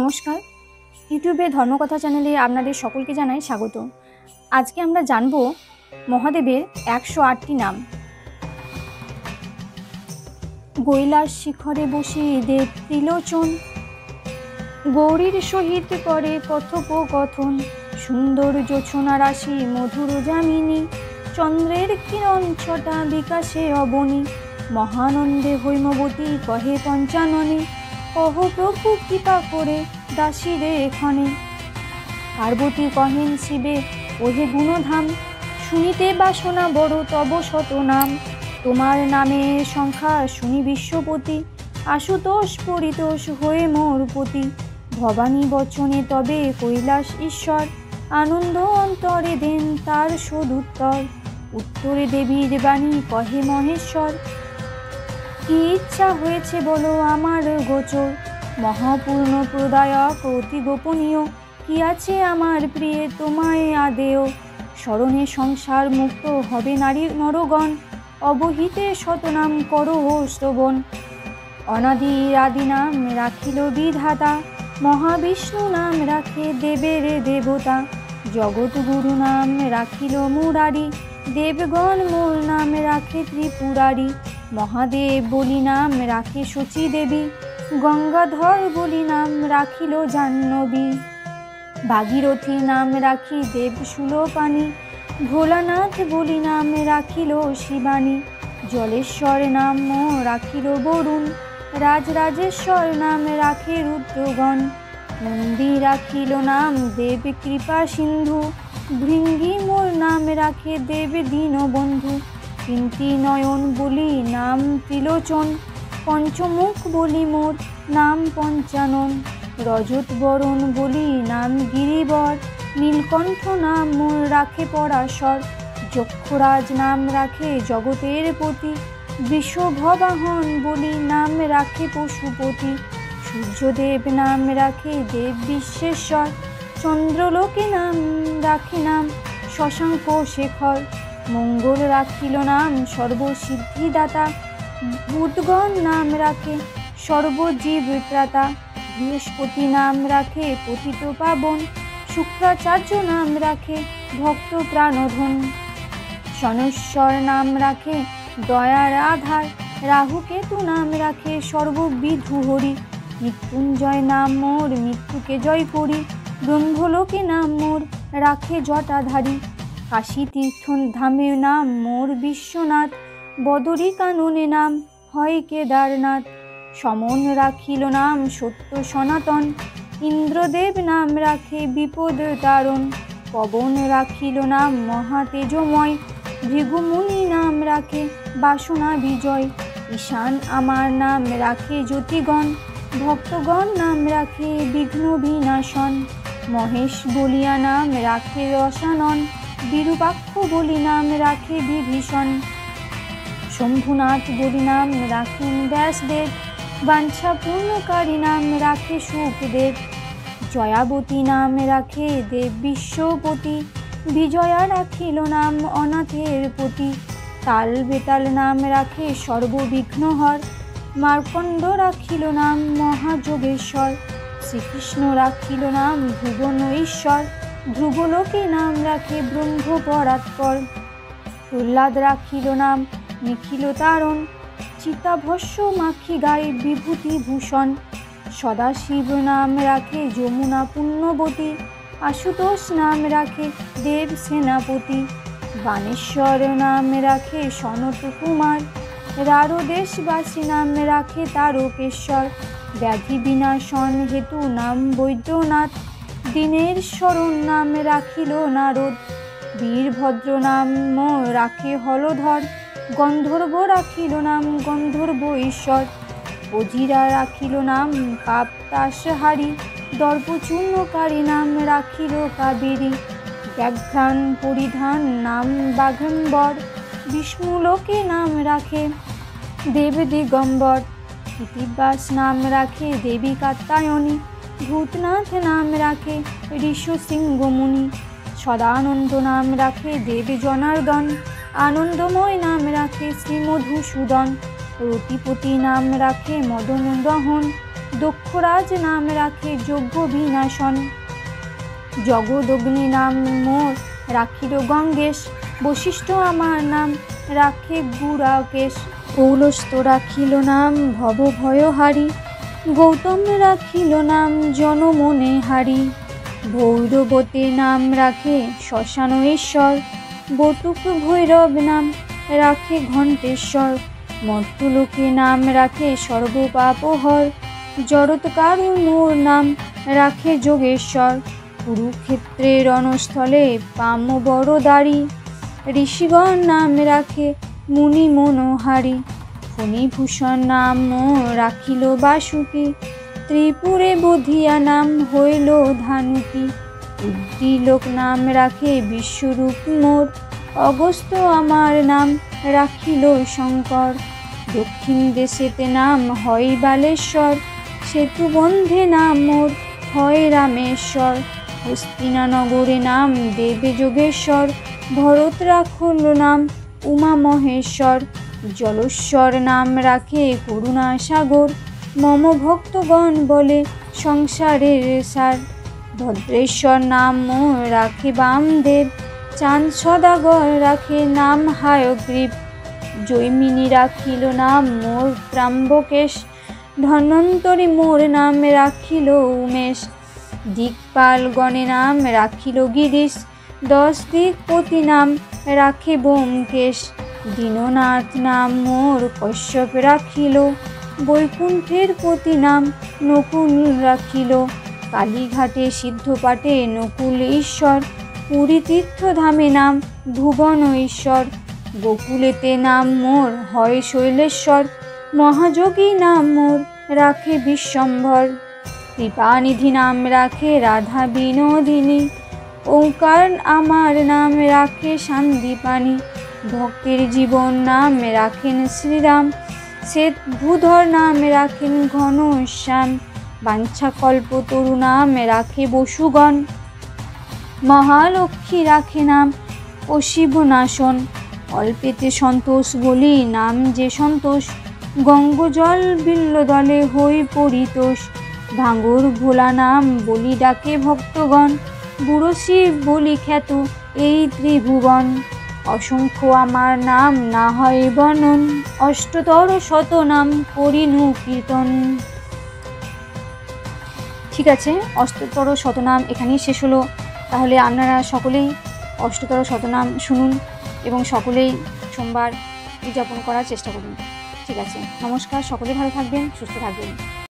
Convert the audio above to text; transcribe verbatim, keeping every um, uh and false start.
নমস্কার, ইউটিউবে ধর্মকথা চ্যানেলে আপনাদের সকলকে জানাই স্বাগত। আজকে আমরা জানব মহাদেবের একশো আটটি নাম। কৈলাস শিখরে বসে দেব ত্রিলোচন, গৌরীর সহিত করে কথোপকথন। সুন্দর জোছনা রাশি মধুর যামিনী, চন্দ্রের কিরণ ছটা বিকাশে অবনী। মহানন্দে হৈমবতী কহে পঞ্চাননে, কহ প্রভু কৃপা করে দাসীরে এখানে। পার্বতী কহেন শিবে ওহে গুণধাম, শুনিতে বাসনা বড় তব শত নাম। তোমার নামে সংখ্যা শুনি বিশ্বপতি, আশুতোষ পরিতোষ হয়ে মোর পতি। ভবানী বচনে তবে কৈলাস ঈশ্বর, আনন্দ অন্তরে দেন তার সদুত্তর। উত্তরে দেবীর বাণী কহে মহেশ্বর, কি ইচ্ছা হয়েছে বলো আমার গোচর। মহাপূর্ণ প্রদায়ক অতি গোপনীয়, কি আছে আমার প্রিয়ে তোমায় আদেয়। স্মরণে সংসার মুক্ত হবে নারী নরগণ, অবহিতে শতনাম করো শ্রবণ। অনাদি আদি নাম রাখিল বিধাতা, মহাবিষ্ণু নাম রাখে দেবের দেবতা। জগৎগুরু নাম রাখিল মুরারি, দেবগণ মোর নাম রাখে ত্রিপুরারি। মহাদেব বলি নাম রাখে শচী দেবী, গঙ্গাধর বলি নাম রাখিল জাহ্নবী। ভাগীরথী নাম রাখি দেব সুলোপানি, ভোলানাথ বলি নাম রাখিল শিবানী। জলেশ্বর নাম রাখিল বরুণ, রাজরাজেশ্বর নাম রাখে রুদ্রগণ। নন্দী রাখিল নাম দেব কৃপা সিন্ধু, ভৃঙ্গি মোর নাম রাখে দেব দীনবন্ধু। তিনটি নয়ন বলি নাম ত্রিলোচন, পঞ্চমুখ বলি মোর নাম পঞ্চানন। রজত বরণ বলি নাম গিরিবর, নীলকণ্ঠ নাম মোর রাখে পরাশর। যক্ষরাজ নাম রাখে জগতের পতি, বৃষভবাহন বলি নাম রাখে পশুপতি। সূর্যদেব নাম রাখে দেব বিশ্বেশ্বর, চন্দ্রলোকে নাম রাখে নাম শশাঙ্ক শেখর। মঙ্গল রাখিল নাম সর্বসিদ্ধিদাতা, বুধগণ নাম রাখে সর্বজীব ত্রাতা। বৃহস্পতি নাম রাখে পতিত পাবন, শুক্রাচার্য নাম রাখে ভক্ত প্রাণধন। শনৈশ্বর নাম রাখে দয়ার আধার, রাহুকেতু নাম রাখে সর্ববিধু হরি। মৃত্যুঞ্জয় নাম মোর মৃত্যুকে জয় করি, ব্রহ্মলোকে নাম মোর রাখে জটাধারী। কাশী তীর্থ ধামে নাম মোর বিশ্বনাথ, বদরী কাননে নাম হয় কেদারনাথ। সমন রাখিল নাম সত্য সনাতন, ইন্দ্রদেব নাম রাখে বিপদ তারণ। পবন রাখিল নাম মহা তেজময়, ভৃগুমুনি নাম রাখে বাসনা বিজয়। ঈশান আমার নাম রাখে জ্যোতিগণ, ভক্তগণ নাম রাখে বিঘ্ন বিনাশন। মহেশ বলিয়া নাম রাখে রসানন, বিরূপাক্ষ বলি নাম রাখে বিভীষণ। শম্ভুনাথ বলি নাম রাখেন ব্যাসদেব, বাঞ্ছা পূর্ণকারী নাম রাখে সুখদেব। জয়াবতী নাম রাখে দেব বিশ্বপতি, বিজয়া রাখিল নাম অনাথের পতি। তাল বেতাল নাম রাখে সর্ববিঘ্নহর, মার্কণ্ড রাখিল নাম মহাযোগেশ্বর। শ্রীকৃষ্ণ রাখিল নাম ভুবন ঈশ্বর, ধ্রুবলোকে নাম রাখে ব্রহ্ম পরাৎপর। প্রহ্লাদ রাখিল নাম নিখিল তারণ, চিতাভস্য মাখি গায়ে বিভূতি ভূষণ। সদাশিব নাম রাখে যমুনা পুণ্যবতী, আশুতোষ নাম রাখে দেব সেনাপতি। বাণেশ্বর নাম রাখে সনত কুমার, রারদেশবাসী নাম রাখে তারকেশ্বর। ব্যাধি বিনাশন হেতু নাম বৈদ্যনাথ, দিনের শরণ নাম রাখিল নারদ। বীরভদ্র নাম রাখে হলধর, গন্ধর্ব রাখিল নাম গন্ধর্ব ঈশ্বর। অজিরা রাখিল নাম কাপ্তাসহারী, দর্পচূর্ণকারী নাম রাখিল কাবেরী। ব্যাঘ্রাণ পরিধান নাম বাঘম্বর, বিষ্ণুলোকে নাম রাখে দেব দিগম্বর। কৃতিবাস নাম রাখে দেবী কাত্যায়নী, ভূতনাথ নাম রাখে ঋষসিংহমুনি। সদানন্দ নাম রাখে দেব জনার্দন, আনন্দময় নাম রাখে শ্রীমধুসূদন। রতিপতি নাম রাখে মদন দহন, দক্ষরাজ নাম রাখে যজ্ঞ বিনাশন। জগদগ্নি নাম মোর রাখিল গঙ্গেশ। বশিষ্ঠ আমার নাম রাখে গুড়াকেশ। কৌলস্ত রাখিল নাম ভব ভয়হারি। গৌতম রাখিল নাম জনমনে হারি। ভৈরবতে নাম রাখে শ্মশানেশ্বর। বটুক ভৈরব নাম রাখে ঘণ্টেশ্বর। মর্ত্যলোকে নাম রাখে সর্বপাপহর। জড়ৎকারু মোর নাম রাখে যোগেশ্বর। কুরুক্ষেত্রের রণস্থলে পাম বড়দারি। ঋষিগণ নাম রাখে মুনি মনোহারি। ফণিভূষণ নাম রাখিল বাসুকি। ত্রিপুরে বধিয়া নাম হইল ধানুকি। উদ্দিলোক নাম রাখে বিশ্বরূপ মোর। অগস্ত্য আমার নাম রাখিল শঙ্কর। দক্ষিণ দেশেতে নাম হয় বালেশ্বর। সেতুবন্ধে নাম মোর হয় রামেশ্বর। হস্তিনানগরে নাম দেবে যোগেশ্বর। ভরত রাখল নাম উমা মহেশ্বর। জলেশ্বর নাম রাখে করুণা সাগর। মম ভক্তগণ বলে সংসারের সার। ভদ্রেশ্বর নাম মোর রাখে বামদেব। চাঁদ সদাগর রাখে নাম হায়গ্রীব। জৈমিনী রাখিল নাম মোর ত্র্যম্বকেশ। ধন্বন্তরী মোর নাম রাখিল উমেশ। দিকপাল গণে নাম রাখিল গিরিশ। দশ দিকপতি নাম রাখে ব্যোমকেশ। দীননাথ নাম মোর কশ্যপ রাখিল। বৈকুণ্ঠের পতি নাম নকুল রাখিল। কালীঘাটে সিদ্ধপাটে নকুল ঈশ্বর। পুরী তীর্থধামে নাম ভুবন ঈশ্বর। গোকুলেতে নাম মোর হয় শৈলেশ্বর। মহাযোগী নাম মোর রাখে বিশ্বম্ভর। কৃপানিধি নাম রাখে রাধা বিনোদিনী। ওঙ্কার আমার নাম রাখে শান্তিপানি। ভক্তের জীবন নাম রাখেন শ্রীরাম। শ্বেত ভূধর নাম রাখেন ঘনশ্যাম। বাঞ্ছাকল্পতরু নাম রাখে বসুগণ। মহালক্ষ্মী রাখে নাম অশিবনাশন। অল্পেতে সন্তোষ বলি নাম যে সন্তোষ। গঙ্গজল বিল্লদলে হই পরিতোষ। ভাঙর ভোলা নাম বলি ডাকে ভক্তগণ। বুড়ো শিব বলি খ্যাত এই ত্রিভুবন। অসংখ্য আমার নাম না হয় বর্ণন। অষ্টতর শত নাম করিনু কীর্তন। ঠিক আছে, অষ্টতর শতনাম এখানেই শেষ হলো। তাহলে আপনারা সকলেই অষ্টতর শতনাম শুনুন এবং সকলেই সোমবার উদযাপন করার চেষ্টা করুন। ঠিক আছে, নমস্কার। সকলে ভালো থাকবেন, সুস্থ থাকবেন।